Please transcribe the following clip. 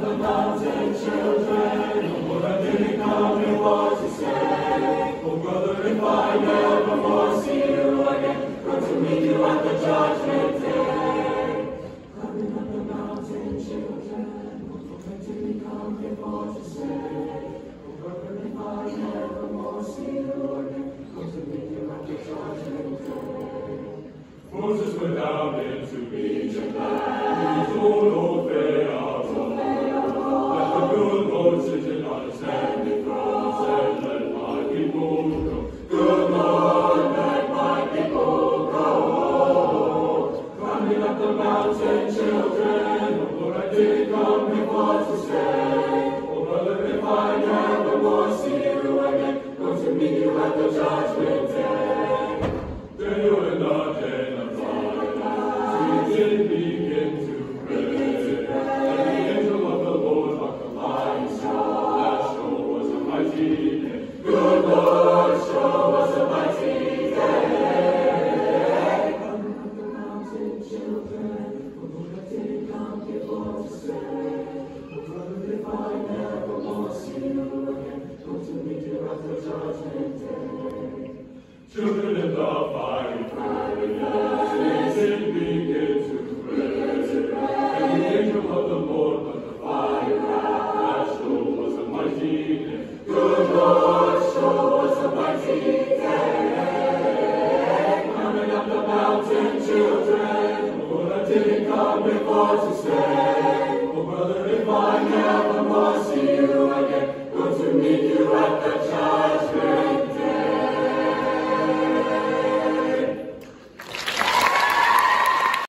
mountain, children, oh, Lord, I didn't come here what to say. Oh, brother, if I never more see you again, come to meet you at the judgment day. Coming up the mountain, children, oh, Lord, I didn't come here what to say. Oh, brother, if I never more see you again, come to meet you at the judgment day. Moses went down into Egypt land, he told old Pharaoh, let the good Lord sitting on his heavenly throne said, let my people go. Good Lord, let my people go. Climbing up the mountain, children, oh Lord, I didn't come here for to stay. Oh brother, if I never more see you again, going to meet you at the judgment day. Then you and I, begin to pray. And the angel of the Lord, like a lion, that show us a mighty day. Good Lord, show us a mighty day. Coming up the mountain, children, oh Lord, I didn't come here for to stay. Oh brother, if I never more see you again, going to meet you at the judgment day. Children in the fiery furnace, they begin to pray. And the angel of the Lord, but the fire that show us a mighty day. Good Lord, show us a mighty day. Coming up the mountain, children, oh Lord, I didn't come here for to stay. Oh brother, if I never more see you again, going to meet you at the judgment day.